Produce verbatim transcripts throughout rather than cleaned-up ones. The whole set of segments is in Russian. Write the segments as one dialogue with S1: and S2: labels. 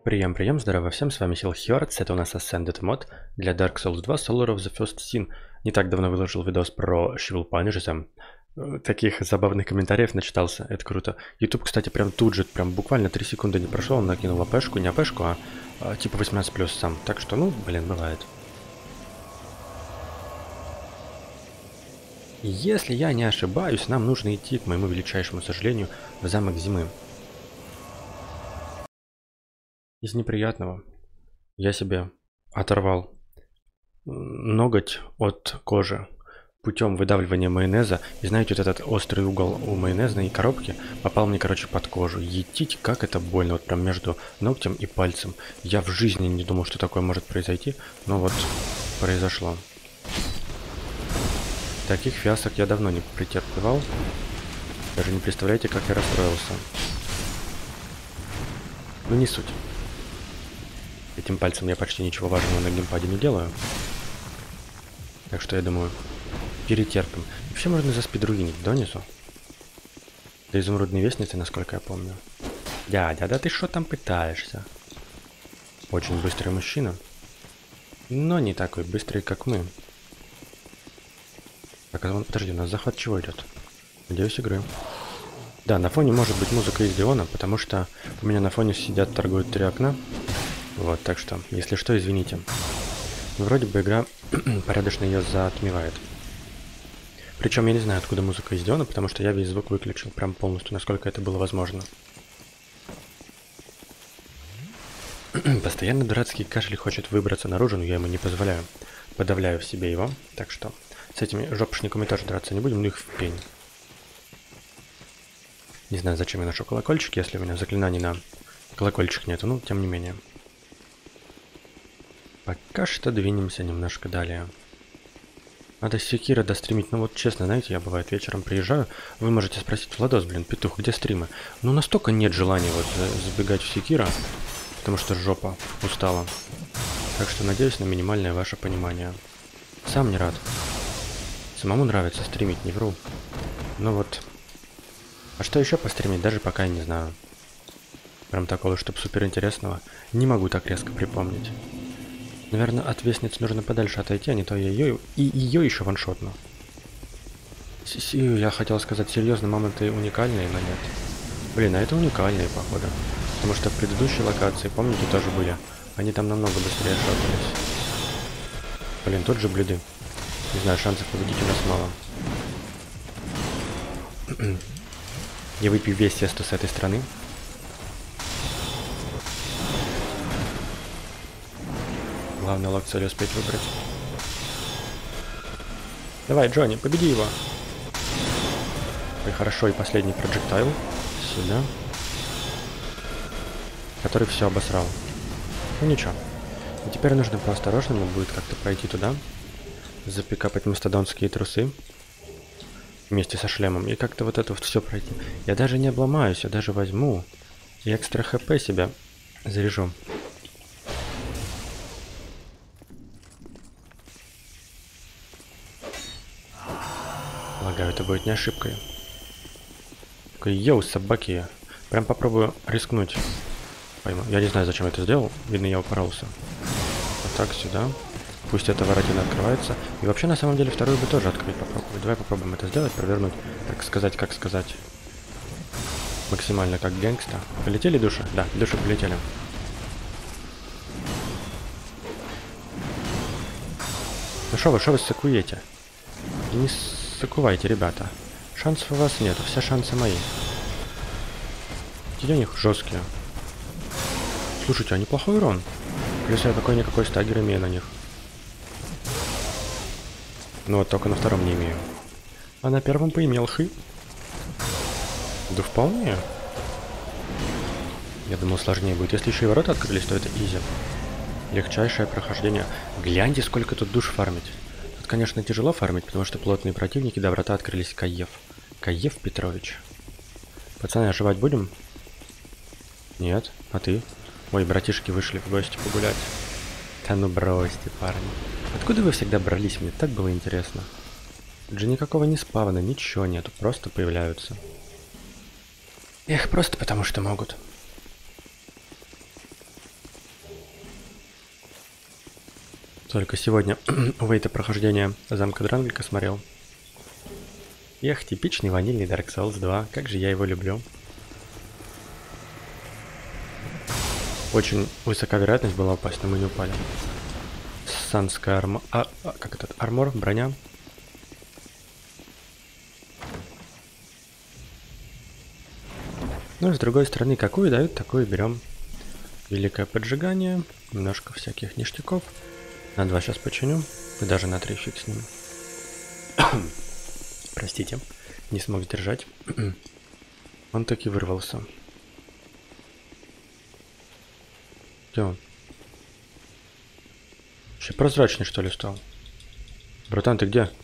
S1: Прием, прием, здорово всем, с вами Сил Хёрдс, это у нас Ascended мод для Dark Souls два Solar of the First Sin. Не так давно выложил видос про She Will Punish Them. Таких забавных комментариев начитался, это круто. YouTube, кстати, прям тут же, прям буквально три секунды не прошло, он накинул АПшку, не АПшку, а, а типа восемнадцать плюс сам. Так что, ну, блин, бывает. Если я не ошибаюсь, нам нужно идти, к моему величайшему сожалению, в замок зимы. Из неприятного я себе оторвал ноготь от кожи путем выдавливания майонеза. И знаете, вот этот острый угол у майонезной коробки попал мне, короче, под кожу. Етить, как это больно, вот прям между ногтем и пальцем. Я в жизни не думал, что такое может произойти, но вот произошло. Таких фиасок я давно не претерпевал. Даже не представляете, как я расстроился. Ну не суть. Этим пальцем я почти ничего важного на геймпаде не делаю. Так что я думаю, перетерпим. Вообще можно заспидруинить донизу. До изумрудной вестницы, насколько я помню. Дядя, да ты что там пытаешься? Очень быстрый мужчина. Но не такой быстрый, как мы. Так, а подожди, у нас захват чего идет? Надеюсь, игры. Да, на фоне может быть музыка из Диона, потому что у меня на фоне сидят, торгуют три окна. Вот, так что, если что, извините. Вроде бы игра порядочно ее затмевает. Причем я не знаю, откуда музыка из Диона, потому что я весь звук выключил прям полностью, насколько это было возможно. Постоянно дурацкий кашель хочет выбраться наружу, но я ему не позволяю. Подавляю в себе его, так что с этими жопошниками тоже драться не будем, ну их в пень. Не знаю, зачем я ношу колокольчик, если у меня заклинаний на колокольчик нету, ну, тем не менее. Пока что двинемся немножко далее. Надо секира достримить. Ну вот честно, знаете, я бывает вечером приезжаю, вы можете спросить: Владос, блин, петух, где стримы? Ну настолько нет желания вот забегать в секира, потому что жопа устала. Так что надеюсь на минимальное ваше понимание. Сам не рад. Самому нравится стримить, не вру. Ну вот. А что еще постримить, даже пока я не знаю. Прям такого, чтобы супер интересного, не могу так резко припомнить. Наверное, от вестниц нужно подальше отойти, а не то я ее и ее еще ваншотну. Я хотел сказать, серьезно, моменты уникальные, но нет. Блин, а это уникальные, походу. Потому что в предыдущей локации, помните, тоже были. Они там намного быстрее шотались. Блин, тут же блюды. Не знаю, шансов победить у нас мало. Я выпью весь сесту с этой стороны. Главное лог цели успеть выбрать. Давай, Джонни, победи его. Ой, хорошо, и последний проджектайл. Сюда. Который все обосрал. Ну ничего. И теперь нужно поосторожному будет как-то пройти туда. Запикапать мастодонские трусы. Вместе со шлемом. И как-то вот это вот все пройти. Я даже не обломаюсь, я даже возьму. И экстра хп себя заряжу. Полагаю, это будет не ошибкой. Такой, йоу, собаки. Прям попробую рискнуть. Пойму. Я не знаю, зачем я это сделал. Видно, я упоролся. Вот так, сюда. Пусть эта воротина открывается. И вообще, на самом деле, вторую бы тоже открыть попробовать. Давай попробуем это сделать, провернуть. Так сказать, как сказать. Максимально как гэнгста. Полетели души? Да, души полетели. Ну шо вы, шо вы сакуете? И не сакувайте, ребята. Шансов у вас нету, все шансы мои. Эти у них жесткие. Слушайте, а неплохой урон. Плюс я какой-никакой стагер имею на них. Ну вот только на втором не имею. А на первом поимел хы. Да вполне. Я думал, сложнее будет. Если еще и ворота открылись, то это изи. Легчайшее прохождение. Гляньте, сколько тут душ фармить. Тут, конечно, тяжело фармить, потому что плотные противники, да, врата открылись. Каев. Каев Петрович. Пацаны, оживать будем? Нет. А ты? Ой, братишки вышли в гости погулять. Да ну бросьте, парни. Откуда вы всегда брались? Мне так было интересно. Тут же никакого не спавна, ничего нету. Просто появляются. Эх, просто потому что могут. Только сегодня у Вейта прохождение замка Дранглика смотрел. Эх, типичный ванильный Dark Souls два. Как же я его люблю. Очень высока вероятность была упасть, но мы не упали. Санская арма... А, а, как этот? Армор, броня. Ну, с другой стороны, какую дают, такую берем. Великое поджигание. Немножко всяких ништяков. На два сейчас починю. И даже на три фиг с ним. Простите, не смог сдержать. Он таки вырвался. Где он? Вообще прозрачный, что ли, стал? Братан, ты где?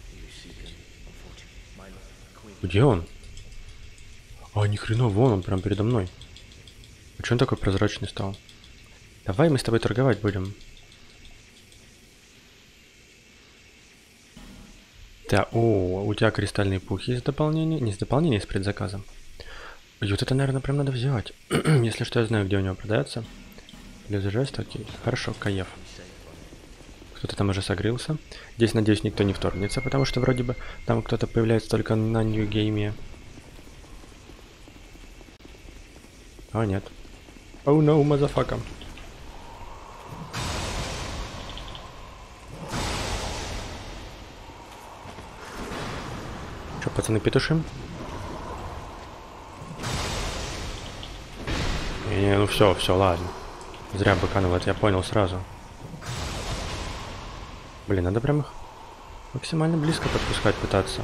S1: Где он? А, ни хрена, вон он, прям передо мной. А че он такой прозрачный стал? Давай мы с тобой торговать будем. Да, о, у тебя кристальные пухи из дополнения. Не из дополнения, из предзаказа. И вот это, наверное, прям надо взять. Если что, я знаю, где у него продается. Или жест, окей. Хорошо, кайф. Кто-то там уже согрелся. Здесь, надеюсь, никто не вторгнется, потому что вроде бы там кто-то появляется только на нью-гейме. А, нет. Oh no, motherfucker. Че, пацаны, петушим? Не, ну все, все, ладно. Зря быканул, это я понял сразу. Блин, надо прям их максимально близко подпускать пытаться.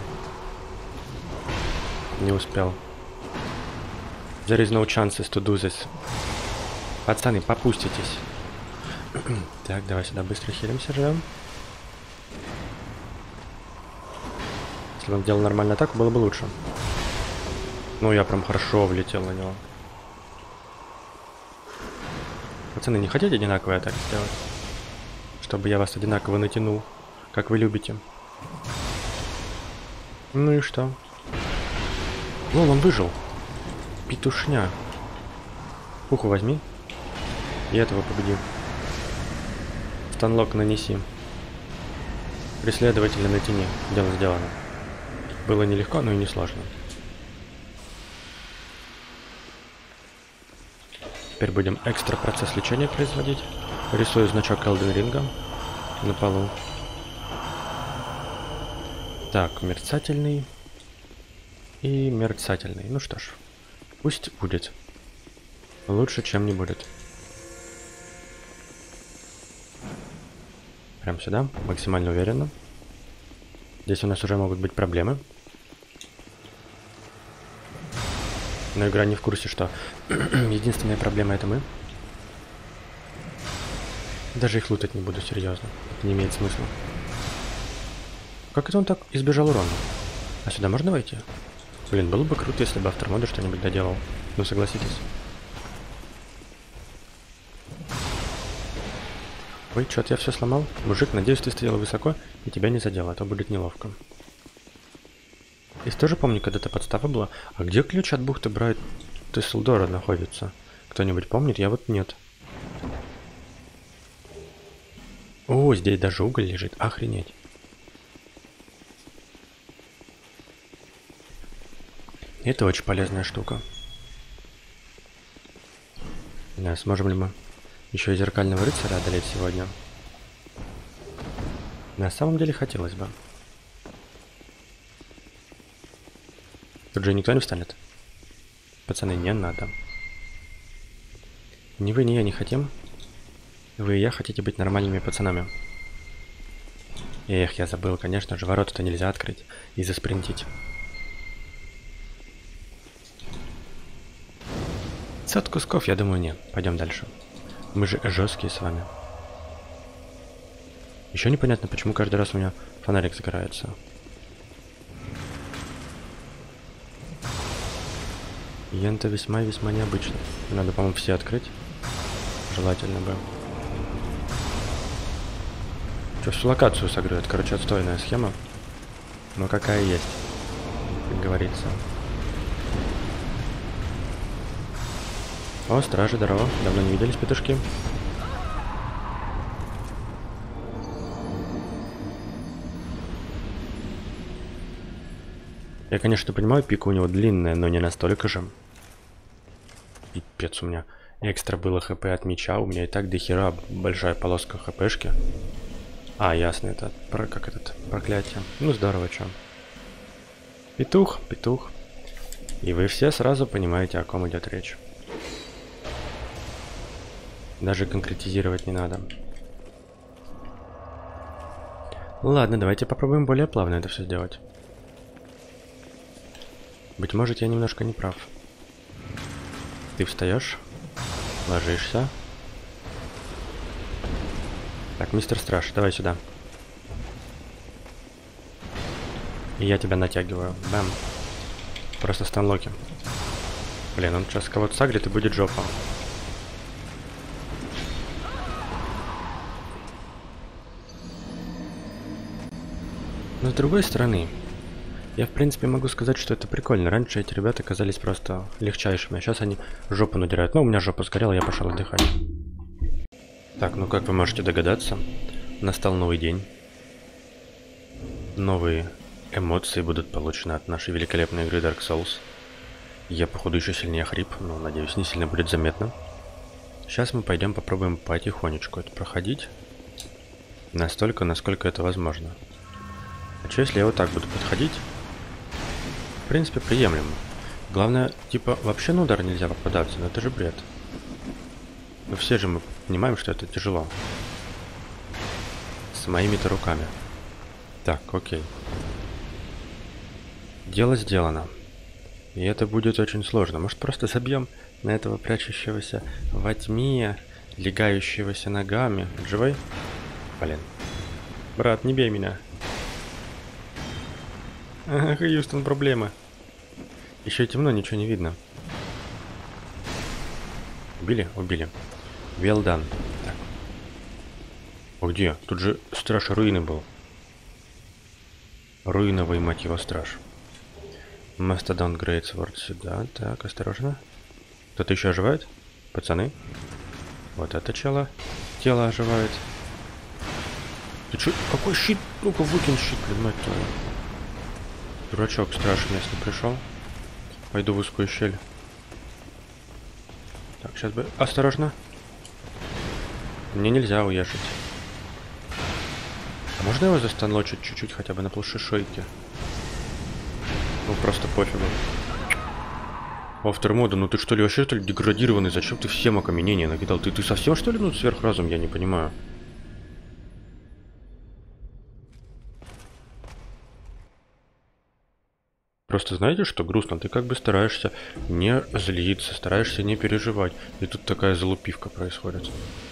S1: Не успел. There is no chances to do this. Пацаны, попуститесь. Так, давай сюда быстро хилимся, живем. Если бы он делал нормальную атаку, было бы лучше. Ну, я прям хорошо влетел на него. Пацаны, не хотите одинаковые атаки сделать? Чтобы я вас одинаково натянул, как вы любите. Ну и что? Лол, он выжил. Петушня. Пуху возьми. И этого победи. Станлок нанеси. Преследователя натяни. Дело сделано. Было нелегко, но и не сложно. Теперь будем экстра процесс лечения производить. Рисую значок Elden Ring на полу. Так, мерцательный. И мерцательный. Ну что ж, пусть будет. Лучше, чем не будет. Прям сюда, максимально уверенно. Здесь у нас уже могут быть проблемы. Но игра не в курсе, что единственная проблема — это мы. Даже их лутать не буду, серьезно. Это не имеет смысла. Как это он так избежал урона? А сюда можно войти? Блин, было бы круто, если бы автормода что-нибудь доделал. Ну, согласитесь. Ой, что-то я все сломал. Мужик, надеюсь, ты стоял высоко и тебя не задел, а то будет неловко. Здесь тоже помню, когда-то подстава была. А где ключ от бухты Брайт Тесселдора находится? Кто-нибудь помнит? Я вот нет. О, здесь даже уголь лежит. Охренеть. Это очень полезная штука. Да, сможем ли мы еще и зеркального рыцаря одолеть сегодня? На самом деле хотелось бы. Тут же никто не встанет. Пацаны, не надо. Ни вы, ни я не хотим. Вы и я хотите быть нормальными пацанами. Эх, я забыл, конечно же, ворота-то нельзя открыть и заспринтить. пятьсот кусков, я думаю, нет. Пойдем дальше. Мы же жесткие с вами. Еще непонятно, почему каждый раз у меня фонарик загорается. Ента весьма-весьма необычно. Надо, по-моему, все открыть. Желательно бы. Что, всю локацию согрет? Короче, отстойная схема. Но какая есть, как говорится. О, стражи, здорово. Давно не виделись, петушки. Я, конечно, понимаю, пика у него длинная, но не настолько же. Пипец, у меня экстра было хп от меча. У меня и так до хера большая полоска хпшки. А, ясно, это про, как этот проклятие. Ну, здорово, чё. Петух, петух. И вы все сразу понимаете, о ком идет речь. Даже конкретизировать не надо. Ладно, давайте попробуем более плавно это все сделать. Быть может, я немножко не прав. Ты встаешь, ложишься. Так, мистер Страж, давай сюда. И я тебя натягиваю. Бэм. Просто станлоки. Блин, он сейчас кого-то сагрит и будет жопа. Но с другой стороны, я в принципе могу сказать, что это прикольно. Раньше эти ребята казались просто легчайшими, а сейчас они жопу надирают. Ну, у меня жопа сгорела, я пошел отдыхать. Так, ну как вы можете догадаться, настал новый день. Новые эмоции будут получены от нашей великолепной игры Dark Souls. Я, походу, еще сильнее хрип, но, надеюсь, не сильно будет заметно. Сейчас мы пойдем попробуем потихонечку это проходить. Настолько, насколько это возможно. А что, если я вот так буду подходить? В принципе, приемлемо. Главное, типа, вообще на удар нельзя попадаться, но это же бред. Но все же мы понимаем, что это тяжело. С моими-то руками. Так, окей. Дело сделано. И это будет очень сложно. Может, просто забьем на этого прячущегося во тьме, легающегося ногами. Живой? Блин. Брат, не бей меня. Ах, Хьюстон, проблемы. Еще темно, ничего не видно. Убили? Убили. Well done. Так. О, где? Тут же страж руины был. Руиновый, мать его, страж. Mastodon Great Sword сюда. Так, осторожно. Кто-то еще оживает? Пацаны? Вот это чело. Тело оживает. Ты че? Какой щит? Ну-ка выкинь щит, блин, мать твою. Дурачок страж местный пришел. Пойду в узкую щель. Так, сейчас бы... Осторожно. Мне нельзя уехать. А можно его застанлочить чуть-чуть хотя бы на полшишойки? Ну, просто пофигу. Автор мода, ну ты что ли вообще что ли деградированный? Зачем ты всем окаменения накидал? Ты, ты совсем что ли, ну, сверхразум? Я не понимаю. Просто знаете, что грустно? Ты как бы стараешься не злиться, стараешься не переживать. И тут такая залупивка происходит.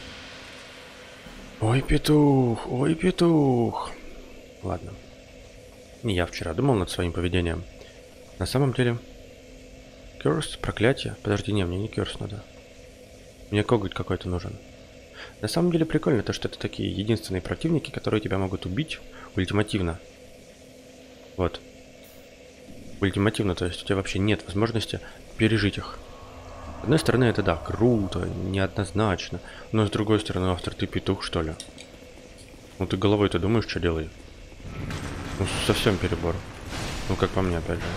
S1: Ой, петух, ой, петух. Ладно. Не я вчера думал над своим поведением. На самом деле... Кёрс, проклятие. Подожди, не, мне не кёрс надо. Мне коготь какой-то нужен. На самом деле прикольно то, что это такие единственные противники, которые тебя могут убить ультимативно. Вот. Ультимативно, то есть у тебя вообще нет возможности пережить их. С одной стороны, это да, круто, неоднозначно. Но с другой стороны, автор, ты петух, что ли? Ну ты головой-то думаешь, что делай? Ну совсем перебор. Ну как по мне, опять же.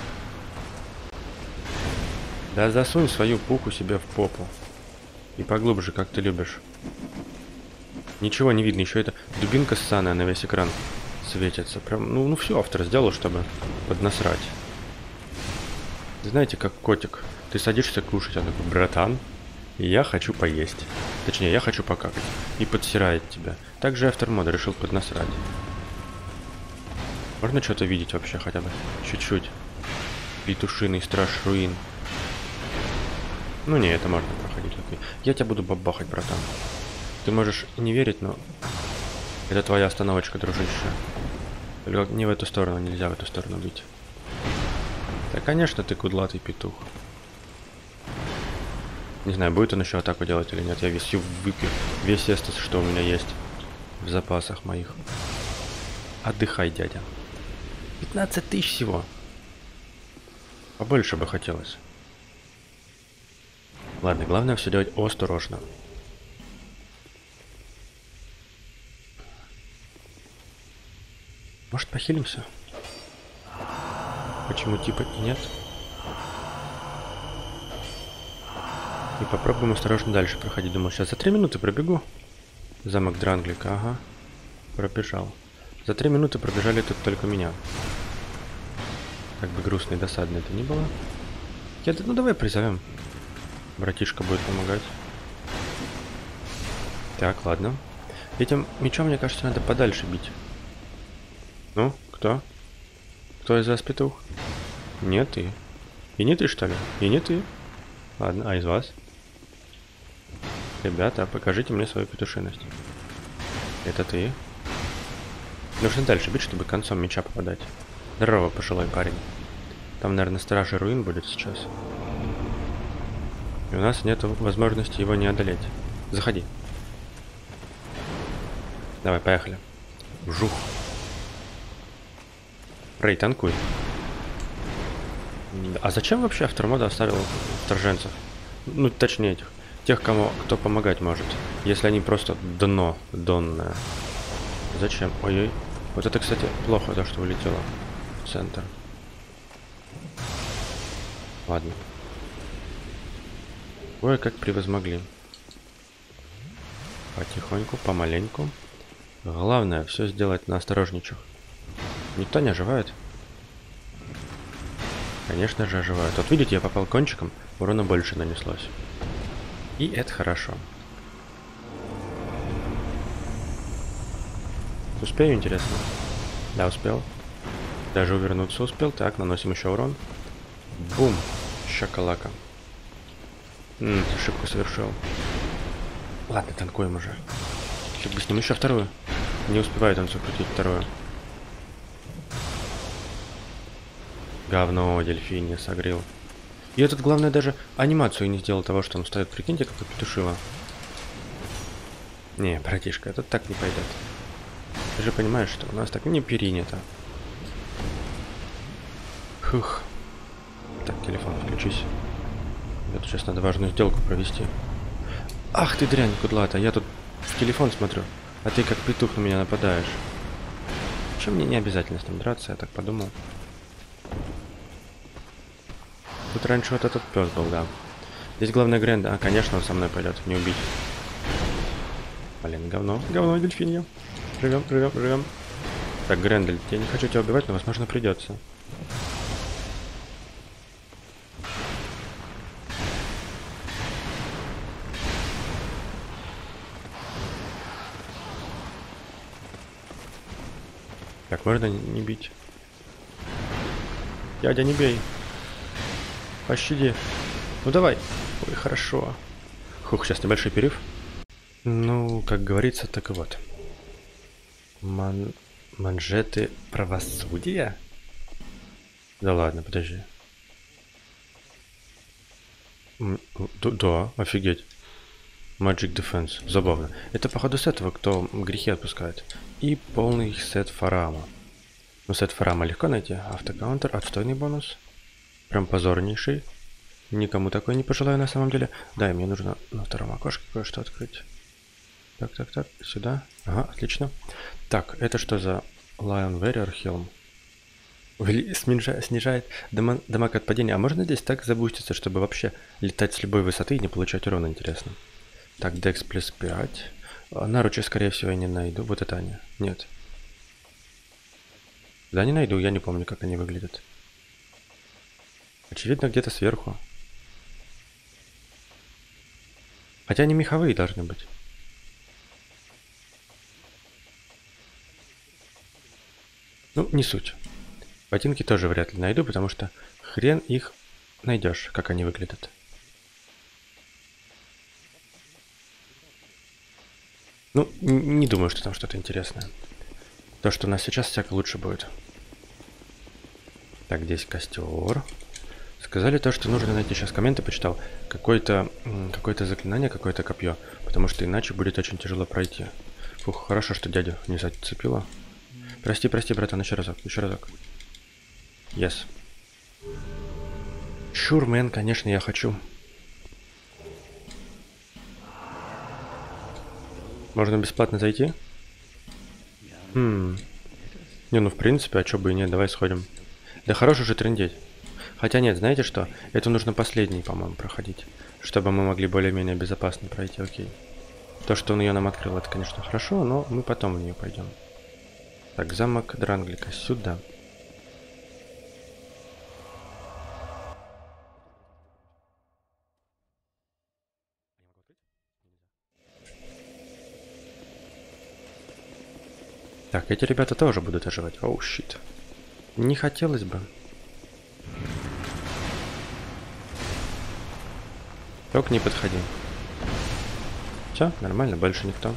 S1: Да засунь свою пуху себе в попу. И поглубже, как ты любишь. Ничего не видно, еще это дубинка ссаная на весь экран светится. Прям, ну, ну все автор сделал, чтобы поднасрать. Знаете, как котик. Ты садишься кушать, он такой, братан, я хочу поесть. Точнее, я хочу покакать. И подсирает тебя. Также автор мода решил поднасрать. Можно что-то видеть вообще хотя бы? Чуть-чуть. Петушиный страж руин. Ну не, это можно проходить. Окей. Я тебя буду бабахать, братан. Ты можешь не верить, но... Это твоя остановочка, дружище. Только не в эту сторону, нельзя в эту сторону бить. Да, конечно, ты кудлатый петух. Не знаю, будет он еще атаку делать или нет. Я весь выпью. Весь эстас, что у меня есть в запасах моих. Отдыхай, дядя. пятнадцать тысяч всего. Побольше бы хотелось. Ладно, главное все делать осторожно. Может, похилимся? Почему типа и нет? И попробуем осторожно дальше проходить. Думаю, сейчас за три минуты пробегу. Замок Дранглика, ага. Пробежал. За три минуты пробежали тут только меня. Как бы грустно и досадно это ни было. Я, ну давай призовем. Братишка будет помогать. Так, ладно. Этим мечом, мне кажется, надо подальше бить. Ну, кто? Кто из вас петух? Нет, ты. И не ты, что ли? И не ты. Ладно, а из вас? Ребята, покажите мне свою петушиность. Это ты. Нужно дальше бить, чтобы концом меча попадать. Здорово, пожилой парень. Там, наверное, стражи руин будет сейчас. И у нас нет возможности его не одолеть. Заходи. Давай, поехали. Вжух. Рэй, танкуй. А зачем вообще автормода оставил вторженцев? Ну, точнее этих. Тех, кому кто помогать может. Если они просто дно донное. Зачем? Ой-ой. Вот это, кстати, плохо, то, что улетело в центр. Ладно. Ой, как превозмогли. Потихоньку, помаленьку. Главное, все сделать на осторожничах. Никто не оживает? Конечно же оживает. Вот видите, я попал кончиком, урона больше нанеслось. И это хорошо. Успею, интересно? Да, успел. Даже увернуться успел. Так, наносим еще урон. Бум! Шакалака. М-м, ошибку совершил. Ладно, танкуем уже. Как бы с ним еще вторую. Не успевает он закрутить вторую. Говно, дельфин согрел. И этот, главное, даже анимацию не сделал того, что он стоит. Прикиньте, как петушило. Не, братишка, это так не пойдет. Ты же понимаешь, что у нас так не перенято. Хух. Так, телефон включись. Это сейчас надо важную сделку провести. Ах ты дрянь, кудлата, я тут в телефон смотрю, а ты как петух на меня нападаешь. Чем мне не обязательно с ним драться, я так подумал. Тут раньше вот этот пес был, да. Здесь главное Гренда. А, конечно, он со мной пойдет, не убить. Блин, говно. Говно, дельфинья. Живем, живем, живем. Так, Грендель, я не хочу тебя убивать, но, возможно, придется. Так, можно не бить. Дядя, не бей. Пощади. Ну давай. Ой, хорошо. Хух, сейчас небольшой перерыв. Ну, как говорится, так и вот. Ман... Манжеты правосудия? Да ладно, подожди. М да, да, офигеть. Magic Defense. Забавно. Это, походу, с этого, кто грехи отпускает. И полный сет Фарама. Ну, сет Фарама легко найти. Автокаунтер, отстойный бонус. Прям позорнейший. Никому такой не пожелаю на самом деле. Да, и мне нужно на втором окошке кое-что открыть. Так, так, так. Сюда. Ага, отлично. Так, это что за Lion Warrior Helm? Снижает дамаг, дамаг от падения. А можно здесь так забуститься, чтобы вообще летать с любой высоты и не получать урона, интересно? Так, Dex плюс пять. Наручи, скорее всего, я не найду. Вот это они. Нет. Да, не найду. Я не помню, как они выглядят. Очевидно, где-то сверху. Хотя они меховые должны быть. Ну, не суть. Ботинки тоже вряд ли найду, потому что хрен их найдешь, как они выглядят. Ну, не думаю, что там что-то интересное. То, что у нас сейчас, всяко лучше будет. Так, здесь костер. Сказали то, что нужно найти. Сейчас комменты почитал. Какое-то какое-то заклинание, какое-то копье. Потому что иначе будет очень тяжело пройти. Фух, хорошо, что дядю не зацепило. Прости, прости, братан, еще разок, еще разок. Yes. Sure, man, конечно, я хочу. Можно бесплатно зайти? Хм. Не, ну в принципе, а чё бы и нет, давай сходим. Да хорош уже трындеть. Хотя нет, знаете что? Это нужно последний, по-моему, проходить. Чтобы мы могли более-менее безопасно пройти, окей. То, что он ее нам открыл, это, конечно, хорошо, но мы потом в нее пойдем. Так, замок Дранглика сюда. Так, эти ребята тоже будут оживать. Оу, щит. Не хотелось бы. Только не подходи. Все, нормально, больше никто.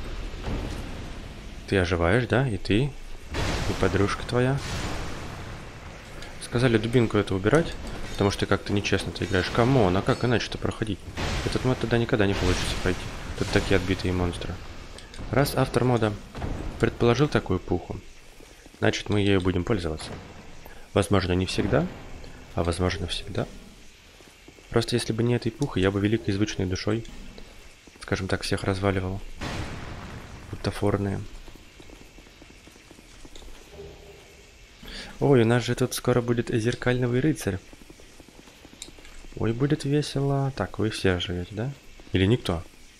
S1: Ты оживаешь, да? И ты? И подружка твоя? Сказали дубинку эту убирать, потому что как-то нечестно ты играешь. Камон, а как иначе-то проходить? Этот мод тогда никогда не получится пройти. Тут такие отбитые монстры. Раз автор мода предположил такую пуху, значит мы ею будем пользоваться. Возможно, не всегда, а возможно всегда. Просто если бы не этой пухи, я бы великой звучной душой, скажем так, всех разваливал. Бутафорные. Ой, у нас же тут скоро будет зеркальный рыцарь. Ой, будет весело. Так, вы все живете, да? Или никто?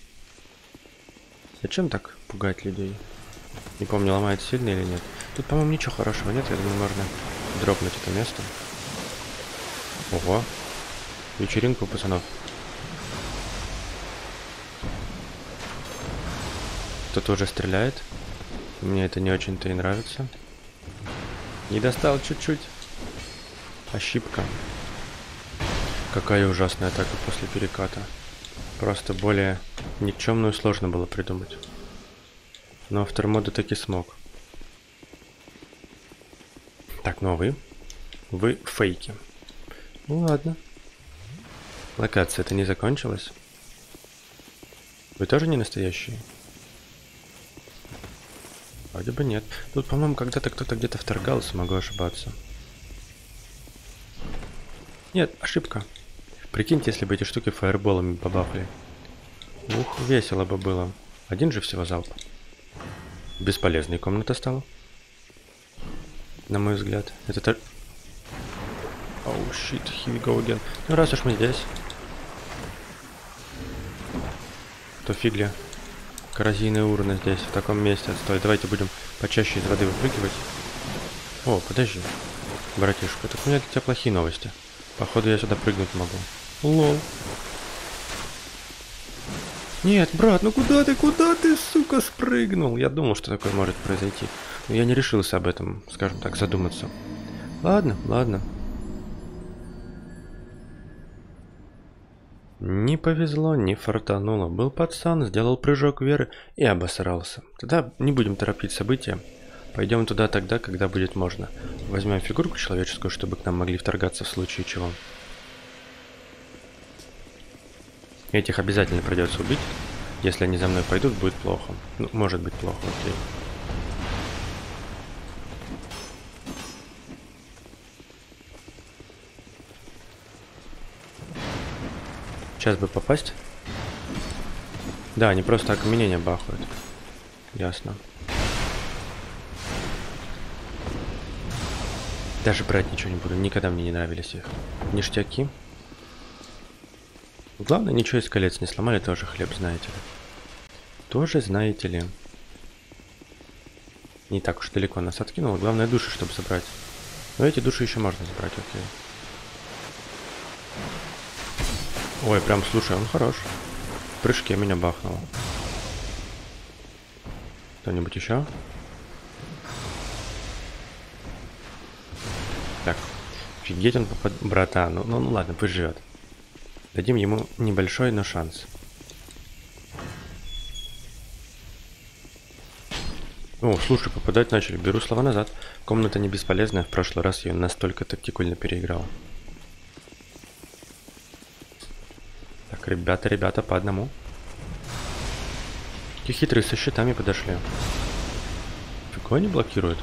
S1: Зачем так пугать людей? Не помню, ломает сильно или нет. Тут, по-моему, ничего хорошего нет. Я думаю, можно дропнуть это место. Ого. Вечеринка у пацанов. Кто-то уже стреляет. Мне это не очень-то и нравится. Не достал чуть-чуть. Ошибка. Какая ужасная атака после переката. Просто более никчемную сложно было придумать. Но автор мода таки смог. Так, ну а вы? Вы фейки. Ну ладно. Локация-то не закончилась. Вы тоже не настоящие? Вроде бы нет. Тут, по-моему, когда-то кто-то где-то вторгался, могу ошибаться. Нет, ошибка. Прикиньте, если бы эти штуки фаерболами побахали. Ух, весело бы было. Один же всего залп. Бесполезной комната стала. На мой взгляд. Это так... Оу, щит, here we go again. Ну раз уж мы здесь. То фигля. Коррозийная урна здесь, в таком месте отстой. Давайте будем почаще из воды выпрыгивать. О, подожди. Братишка, так у меня для тебя плохие новости. Походу я сюда прыгнуть могу. Лол. Нет, брат, ну куда ты, куда ты, сука, спрыгнул? Я думал, что такое может произойти. Но я не решился об этом, скажем так, задуматься. Ладно, ладно. Не повезло, не фартануло. Был пацан, сделал прыжок веры и обосрался. Тогда не будем торопить события. Пойдем туда тогда, когда будет можно. Возьмем фигурку человеческую, чтобы к нам могли вторгаться в случае чего. Этих обязательно придется убить. Если они за мной пойдут, будет плохо. Ну, может быть плохо, окей. Сейчас бы попасть. Да, они просто окаменение бахают. Ясно. Даже брать ничего не буду. Никогда мне не нравились их. Ништяки. Главное, ничего из колец не сломали. Тоже хлеб, знаете ли. Тоже, знаете ли. Не так уж далеко нас откинуло. Главное, души, чтобы забрать. Но эти души еще можно забрать, окей. Ой, прям, слушай, он хорош. В прыжке меня бахнуло. Кто-нибудь еще? Так. Офигеть, он попад... Братан, ну, ну, ну ладно, пусть живет. Дадим ему небольшой, но шанс. О, слушай, попадать начали. Беру слова назад. Комната не бесполезная. В прошлый раз я ее настолько тактикульно переиграл. Так, ребята, ребята, по одному. Какие хитрые со щитами подошли. Фига они блокируют.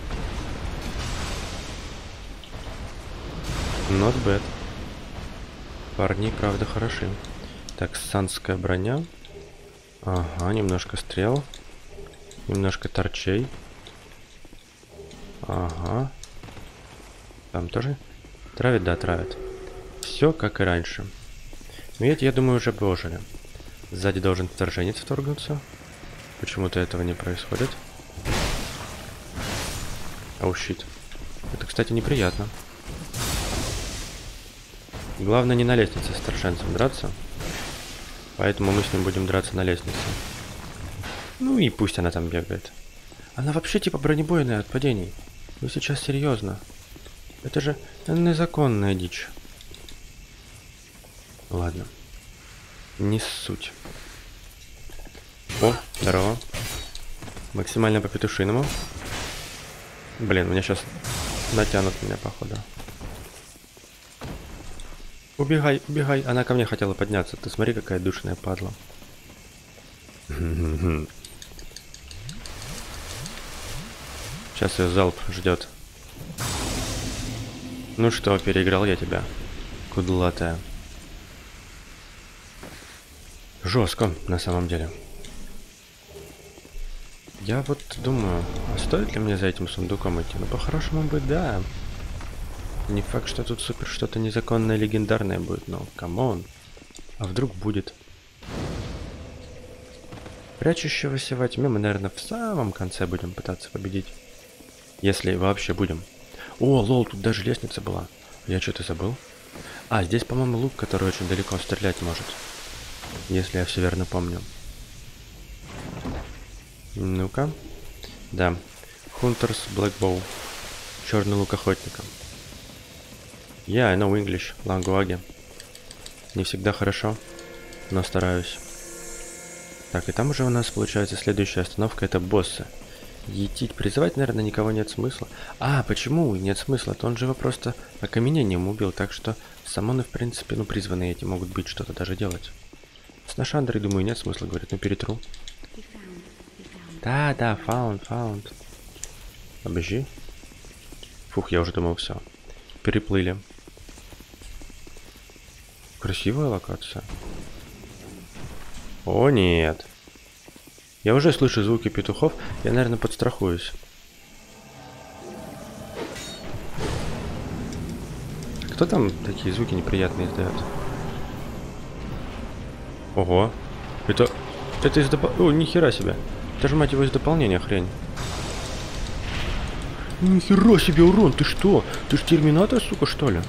S1: Not bad. Парни, правда, хороши. Так, санская броня. Ага, немножко стрел. Немножко торчей. Ага. Там тоже травит? Да, травит. Все как и раньше. Но эти, я думаю, уже прожили. Сзади должен вторженец вторгнуться. Почему-то этого не происходит. Оу, щит. Это, кстати, неприятно. Главное не на лестнице с вторженцем драться. Поэтому мы с ним будем драться на лестнице. Ну и пусть она там бегает. Она вообще типа бронебойная от падений. Вы сейчас серьезно? Это же незаконная дичь. Ладно. Не суть. О, здорово. Максимально по петушиному. Блин, меня сейчас натянут меня, походу. Убегай, убегай. Она ко мне хотела подняться. Ты смотри, какая душная падла. Сейчас ее залп ждет. Ну что, переиграл я тебя, кудлатая. Жестко, на самом деле. Я вот думаю, а стоит ли мне за этим сундуком идти? Ну, по-хорошему бы, да. Не факт, что тут супер что-то незаконное, легендарное будет, но камон. А вдруг будет? Прячущегося во тьме мы, наверное, в самом конце будем пытаться победить. Если вообще будем. О, лол, тут даже лестница была. Я что-то забыл. А, здесь, по-моему, лук, который очень далеко стрелять может. Если я все верно помню. Ну-ка. Да. Hunters Black Bow. Черный лук охотника. Yeah, I know English. Лангуаги. Не всегда хорошо, но стараюсь. Так, и там уже у нас получается следующая остановка. Это боссы. Етить, призывать, наверное, никого нет смысла. А, почему нет смысла? То он же его просто окаменением убил. Так что самоны, в принципе, ну, призванные эти могут быть, что-то даже делать. С Нашандрой, думаю, нет смысла, говорит, ну, перетру. Да, да, found, found. Обожди. Фух, я уже думал, все. Переплыли. Красивая локация. О, нет. Я уже слышу звуки петухов. Я, наверное, подстрахуюсь. Кто там такие звуки неприятные издает? Ого. Это... Это из дополнения... О, нихера себе. Это же, мать его, из дополнения хрень. Нихера себе урон. Ты что? Ты ж терминатор, сука, что ли?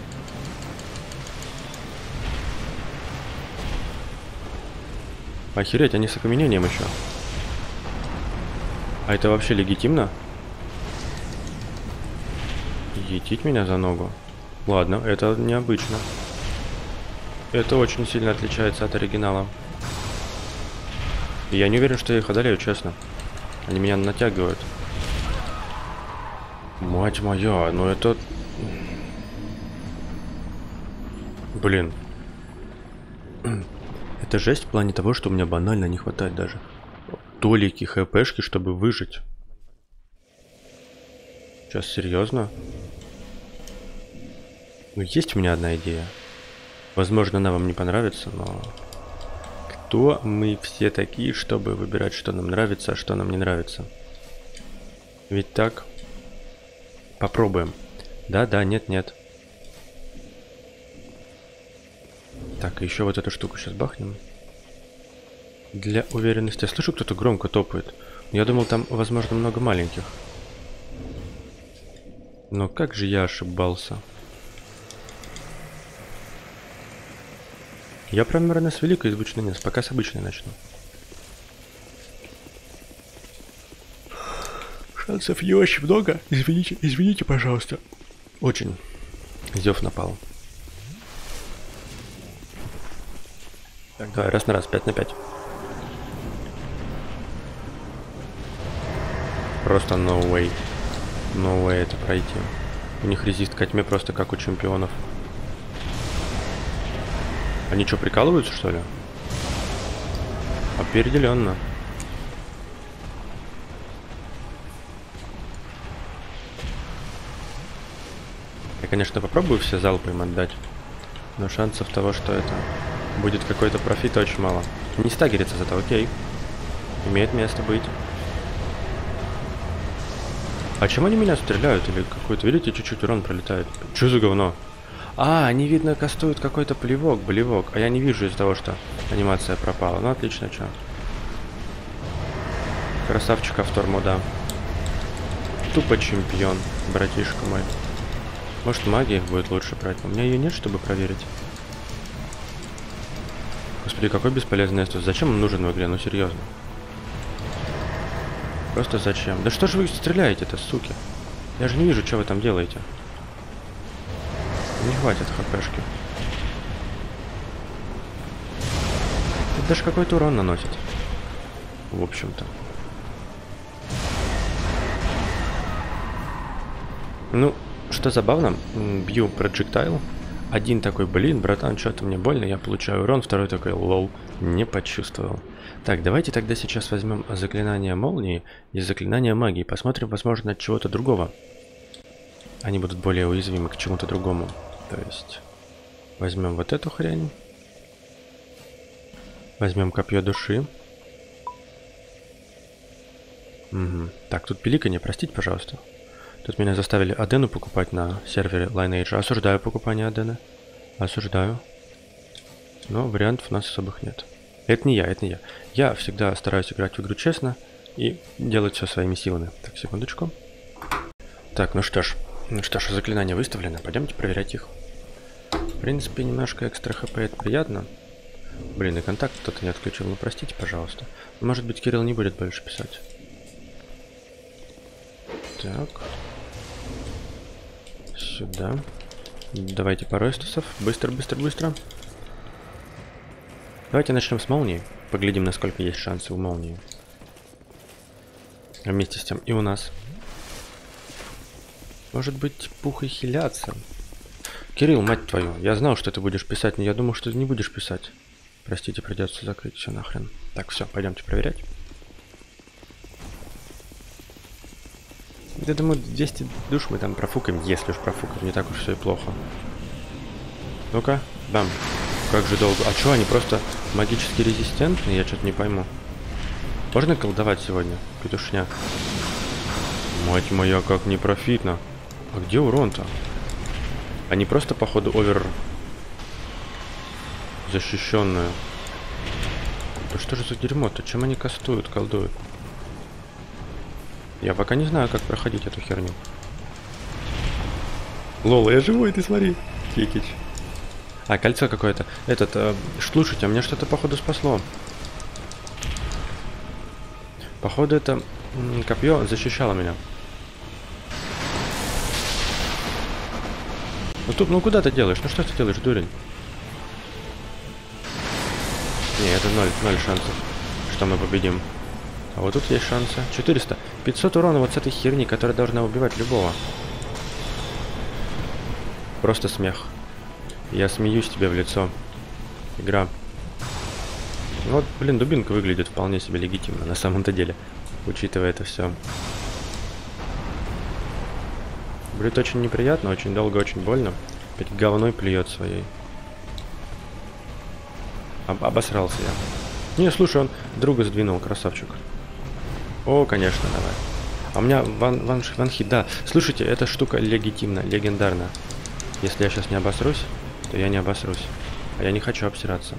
S1: Охереть, они с окаменением еще. А это вообще легитимно? Етить меня за ногу? Ладно, это необычно. Это очень сильно отличается от оригинала. И я не уверен, что я их одолею, честно. Они меня натягивают. Мать моя, ну это... Блин. Это жесть в плане того, что у меня банально не хватает даже толики хпшки, чтобы выжить. Сейчас серьезно? Ну, есть у меня одна идея. Возможно, она вам не понравится, но... Кто мы все такие, чтобы выбирать, что нам нравится, а что нам не нравится? Ведь так? Попробуем. Да, да, нет, нет. Так, еще вот эту штуку сейчас бахнем. Для уверенности. Я слышу, кто-то громко топает. Я думал, там, возможно, много маленьких. Но как же я ошибался. Я примерно с великой звучной нет. Пока с обычной начну. Шансов не очень много. Извините, извините, пожалуйста. Очень. Зев напал. Так, давай, раз на раз, пять на пять. Просто no way. No way это пройти. У них резист ко тьме просто как у чемпионов. Они что, прикалываются, что ли? Определенно. Я, конечно, попробую все залпы им отдать. Но шансов того, что это будет какой-то профит, очень мало. Не стагерится зато, окей. Имеет место быть. А чем они меня стреляют? Или какой-то, видите, чуть-чуть урон пролетает. Что за говно? А, они, видно, кастуют какой-то плевок, болевок. А я не вижу из-за того, что анимация пропала. Ну, отлично, что. Красавчик автор мода. Тупо чемпион, братишка мой. Может, магия их будет лучше брать. У меня ее нет, чтобы проверить. Господи, какой бесполезный эстус. Зачем он нужен в игре? Ну, серьезно. Просто зачем? Да что же вы стреляете-то, суки? Я же не вижу, что вы там делаете. Не хватит хпшки. Это даже какой-то урон наносит. В общем-то. Ну, что забавно, бью проджектайл. Один такой, блин, братан, что-то мне больно, я получаю урон. Второй такой, лол, не почувствовал. Так, давайте тогда сейчас возьмем заклинание молнии и заклинание магии. Посмотрим, возможно, от чего-то другого. Они будут более уязвимы к чему-то другому. То есть, возьмем вот эту хрень. Возьмем копье души. Угу. Так, тут пиликанье, простите, пожалуйста. Тут меня заставили Адену покупать на сервере Lineage. Осуждаю покупание Адены. Осуждаю. Но вариантов у нас особых нет. Это не я, это не я. Я всегда стараюсь играть в игру честно и делать все своими силами. Так, секундочку. Так, ну что ж. Ну что ж, заклинания выставлены. Пойдемте проверять их. В принципе, немножко экстра хп, это приятно. Блин, и контакт кто-то не отключил. Ну, простите, пожалуйста. Может быть, Кирилл не будет больше писать. Так. Сюда. Давайте пару эстусов. Быстро, быстро, быстро. Давайте начнем с молнии. Поглядим, насколько есть шансы у молнии. А вместе с тем и у нас. Может быть, пух и хиляться. Кирилл, мать твою, я знал, что ты будешь писать, но я думал, что ты не будешь писать. Простите, придется закрыть все нахрен. Так, все, пойдемте проверять. Я думаю, двести душ мы там профукаем, если уж профукаем, не так уж все и плохо. Ну-ка, бам. Как же долго. А что, они просто магически резистентны? Я что-то не пойму. Можно колдовать сегодня? Петушня. Мать моя, как непрофитно. А где урон-то? Они просто, походу, овер... защищенную. Да что же за дерьмо-то? Чем они кастуют, колдуют? Я пока не знаю, как проходить эту херню. Лол, я живой, ты смотри. Кикич. А, кольцо какое-то. Этот, э, слушайте, а меня что-то, походу, спасло. Походу, это м, копье защищало меня. Ну тут, ну куда ты делаешь? Ну что ты делаешь, дурень? Не, это ноль, ноль шансов, что мы победим. А вот тут есть шансы. четыреста. пятьсот урона вот с этой херни, которая должна убивать любого. Просто смех. Я смеюсь тебе в лицо. Игра. Вот, блин, дубинка выглядит вполне себе легитимно, на самом-то деле. Учитывая это все. Будет очень неприятно, очень долго, очень больно. Опять говной плюет своей. Об обосрался я. Не, слушай, он друга сдвинул, красавчик. О, конечно, давай. А у меня ван, ван, ванхит, да. Слушайте, эта штука легитимна, легендарна. Если я сейчас не обосрусь, то я не обосрусь. А я не хочу обсираться.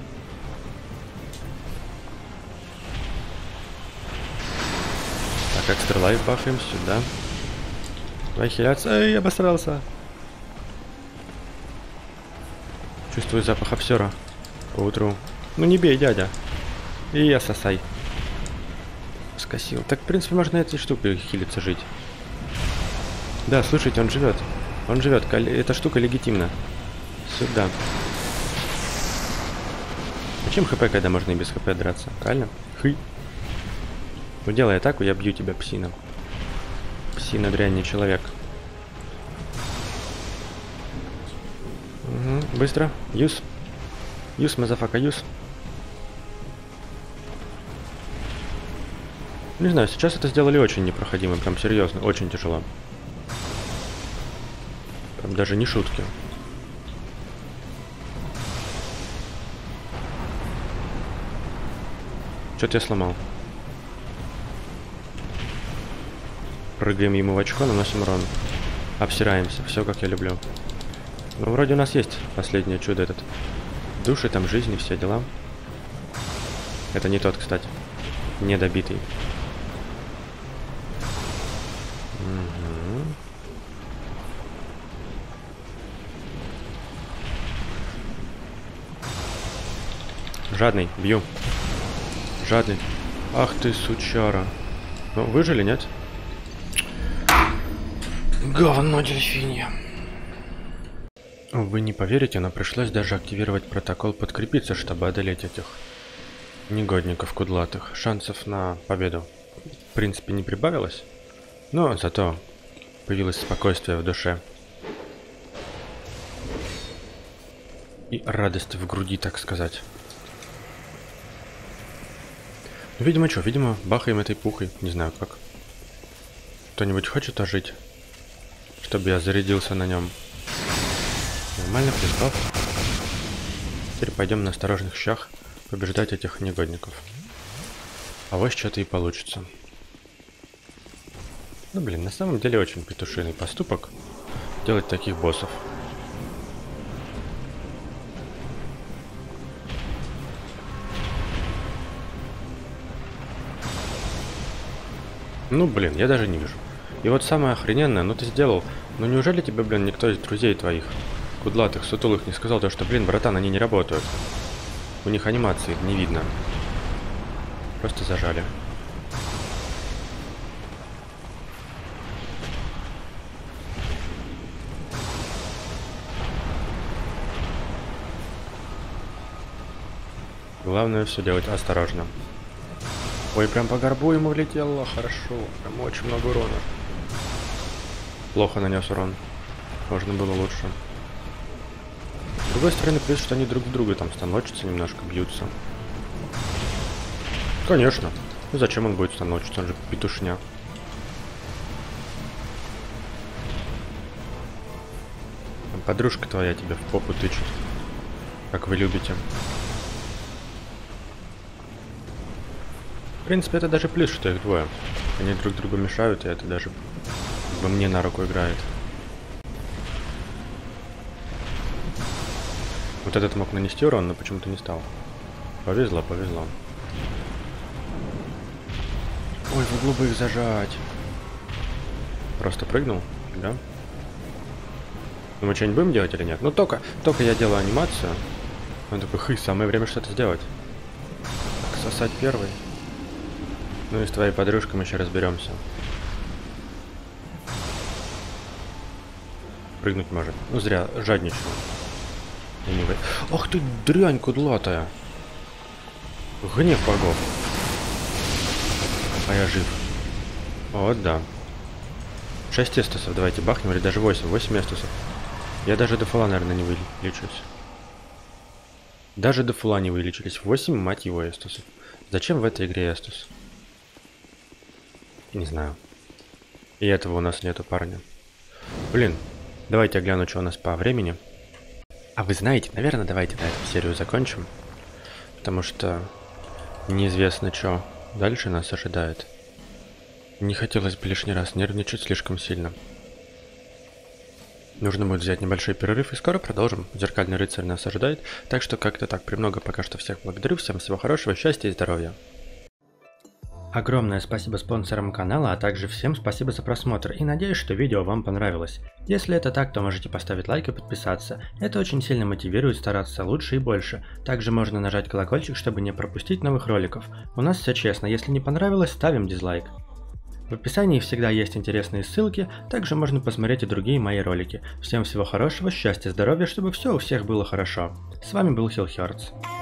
S1: Так, экстра лайф бафаем сюда. Давай хиляться. Эй, я обосрался. Чувствую запах обсера по утру. Ну не бей, дядя. И я сосай. Скосил. Так, в принципе, можно этой штукой хилиться жить. Да, слушайте, он живет. Он живет. Эта штука легитимна. Сюда. Зачем хп, когда можно и без хп драться? Правильно? Хы. Ну делай атаку, я бью тебя, псина. Псина дрянь, не человек. Угу, быстро. Юз. Юз, мазафака, юз. Не знаю, сейчас это сделали очень непроходимо, прям серьезно, очень тяжело. Прям даже не шутки. Что-то я сломал. Прыгаем ему в очко, наносим урон. Обсираемся. Все, как я люблю. Ну, вроде у нас есть последнее чудо этот. Души, там жизни, все дела. Это не тот, кстати. Недобитый. Угу. Жадный, бью. Жадный. Ах ты, сучара. Ну, выжили, нет? Говно дельфинья. Вы не поверите, но пришлось даже активировать протокол подкрепиться, чтобы одолеть этих негодников кудлатых. Шансов на победу, в принципе, не прибавилось, но зато появилось спокойствие в душе. И радость в груди, так сказать. Ну, видимо, что, видимо, бахаем этой пухой, не знаю как. Кто-нибудь хочет ожить, чтобы я зарядился на нем? Нормально, приспав. Теперь пойдем на осторожных щах побеждать этих негодников. А вот что-то и получится. Ну блин, на самом деле очень петушиный поступок делать таких боссов. Ну блин, я даже не вижу. И вот самое охрененное, ну ты сделал. Ну неужели тебе, блин, никто из друзей твоих кудлатых, сутулых не сказал то, что, блин, братан, они не работают. У них анимации не видно. Просто зажали. Главное все делать осторожно. Ой, прям по горбу ему влетело. Хорошо. Прям очень много урона. Плохо нанес урон. Можно было лучше. С другой стороны, плюс, что они друг в друга там станочатся, немножко бьются. Конечно. Ну зачем он будет станочиться? Он же петушня. Там подружка твоя тебе в попу тычет. Как вы любите. В принципе, это даже плюс, что их двое. Они друг другу мешают, и это даже во мне на руку играет. Вот этот мог нанести урон, но почему-то не стал. Повезло, повезло. Ой, в углу бы их зажать. Просто прыгнул, да? Ну мы что-нибудь будем делать или нет? Ну только, только я делаю анимацию. Он такой, хы, самое время что-то сделать. Так, сосать первый. Ну и с твоей подружкой мы еще разберемся. Прыгнуть может. Ну зря, жадничаю. Anyway. Ах ты дрянь кудлатая. Гнев богов. А я жив. Вот да. шесть эстусов давайте бахнем, или даже восемь. восемь эстусов. Я даже до фула, наверное, не вылечусь. Даже до фула не вылечились. восемь, мать его, эстусов. Зачем в этой игре эстус? Не знаю. И этого у нас нету, парня. Блин. Давайте я гляну, что у нас по времени. А вы знаете, наверное, давайте на эту серию закончим. Потому что неизвестно, что дальше нас ожидает. Не хотелось бы лишний раз нервничать слишком сильно. Нужно будет взять небольшой перерыв и скоро продолжим. Зеркальный рыцарь нас ожидает. Так что как-то так. Премного пока что всех благодарю. Всем всего хорошего, счастья и здоровья. Огромное спасибо спонсорам канала, а также всем спасибо за просмотр и надеюсь, что видео вам понравилось. Если это так, то можете поставить лайк и подписаться. Это очень сильно мотивирует стараться лучше и больше. Также можно нажать колокольчик, чтобы не пропустить новых роликов. У нас все честно, если не понравилось, ставим дизлайк. В описании всегда есть интересные ссылки, также можно посмотреть и другие мои ролики. Всем всего хорошего, счастья, здоровья, чтобы все у всех было хорошо. С вами был Хилл Хёрдс.